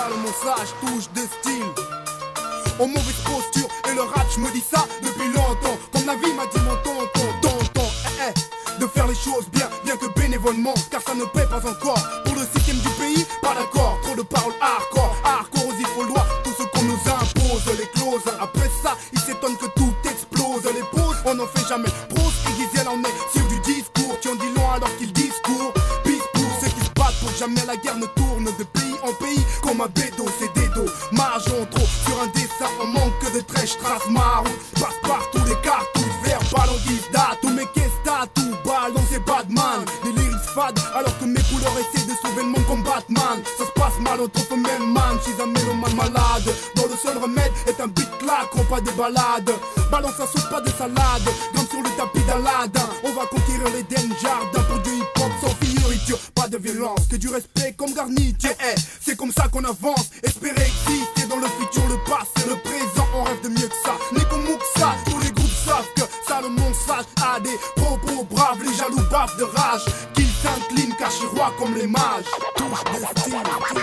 le mot sage touche de style. En mauvaise posture et le rap, je me dis ça depuis longtemps. Comme la vie m'a dit mon tonton, de faire les choses bien que bénévolement, car ça ne paie pas encore. Pour le système du pays, pas d'accord. Trop de paroles hardcore aux lois, tout ce qu'on nous impose, les clauses. Après ça, ils s'étonnent que tout explose. Les pauses, on n'en fait jamais. Prose et Gisèle en est sur du discours. Tu en dis long alors qu'ils discours. Bis pour ceux qui se battent pour que jamais la guerre ne tourne de pays en pays. Comme un bédo, c'est des dos. Marge en trop, sur un dessin, on manque de trèche, trace marron. Passe par tous les cartouches, verts, ballon, tout mais qu'est-ce tout ballon, c'est Batman. Des lyrics fades, alors que mes couleurs essaient de sauver le monde comme Batman. Ça se passe mal, on trouve même man. Je suis un mélomane malade, dont le seul remède est un beat claque, pas des balades. Balance ça sauce, pas de salade, comme sur le tapis d'Aladin. On va conquérir les jardins pour du hip-hop sans fioriture. Pas de violence, que du respect comme garniture. C'est comme ça qu'on avance, espérer exister dans le futur, le passé, le présent. On rêve de mieux que ça, n'est comme ça. Tous les groupes savent que Salomon sage a des propos braves, les jaloux bavent de rage. Qu'ils s'inclinent, cachés rois comme les mages. Touche de style.